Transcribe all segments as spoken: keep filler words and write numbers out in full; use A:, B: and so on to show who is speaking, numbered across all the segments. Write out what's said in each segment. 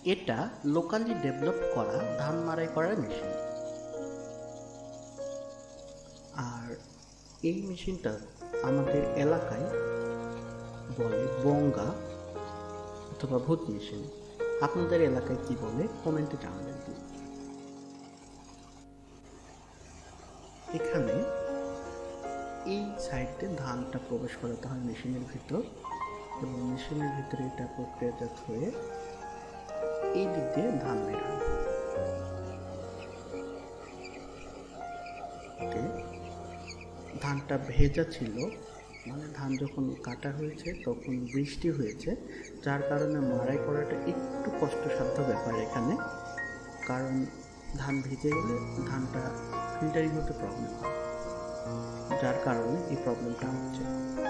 A: এটা locally develop করা ধান মাড়াই করার মেশিন। আর এই মেশিনটা আমাদের এলাকায় বলে বঙ্গা অথবা ভূত মেশিন। আপনাদের এলাকায় কি বলে কমেন্টে জানাবেন। এখানে এই সাইডে ধানটা প্রবেশ করাতে হয় মেশিনের ভিতর, এবং মেশিনের ভিতরে এটা প্রক্রিয়াজাত হয়ে এই দিক দিয়ে ধান বের হয়। ধানটা ভেজা ছিল, মানে ধান যখন কাটা হয়েছে তখন বৃষ্টি হয়েছে, যার কারণে মাড়াই করাটা একটু কষ্টসাধ্য ব্যাপার এখানে। কারণ ধান ভিজে গেলে ধানটা ফিল্টারিং হতে প্রবলেম হয়, যার কারণে এই প্রবলেমটা হচ্ছে।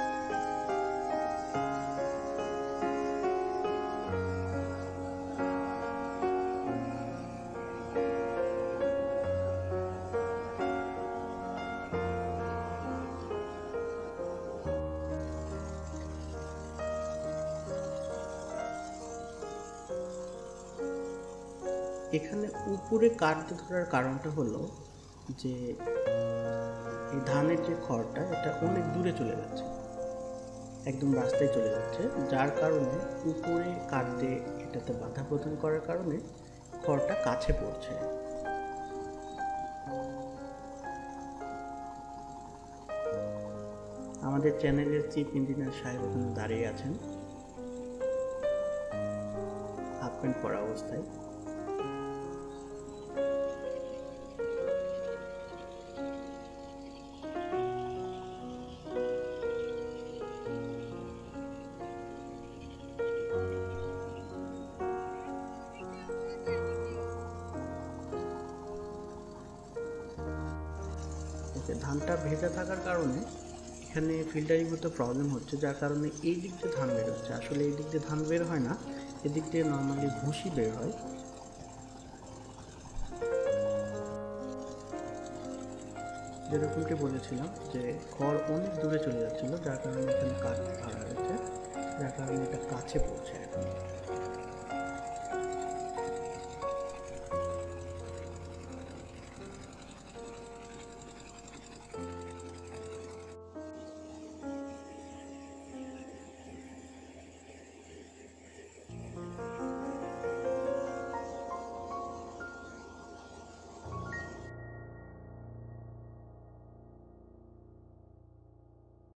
A: এখানে উপরে কাটতে ধরার কারণটা হলো যে এই ধানের যে খড়টা এটা অনেক দূরে চলে যাচ্ছে, একদম রাস্তায় চলে যাচ্ছে, যার কারণে উপরে কাটতে এটাতে বাধা প্রদান করার কারণে খড়টা কাছে পড়ছে। আমাদের চ্যানেলের চিফ ইঞ্জিনিয়ার সাহেব ওখানে দাঁড়িয়ে আছেন হাফ প্যান্ট পরা অবস্থায়। ধানটা ভেজা থাকার কারণে এখানে ফিল্টারিং হতে প্রবলেম হচ্ছে, যার কারণে এই দিক দিয়ে ধান বের হচ্ছে। আসলে এই দিক দিয়ে ধান বের হয় না, এদিক দিয়ে নর্মালি ভুসি বের হয়। যেরকমটি বলেছিলাম যে খড় অনেক দূরে চলে যাচ্ছিল, যার কারণে এখানে কাঠ ধরা হয়েছে, যার কারণে এটা কাছে পড়ছে এখন।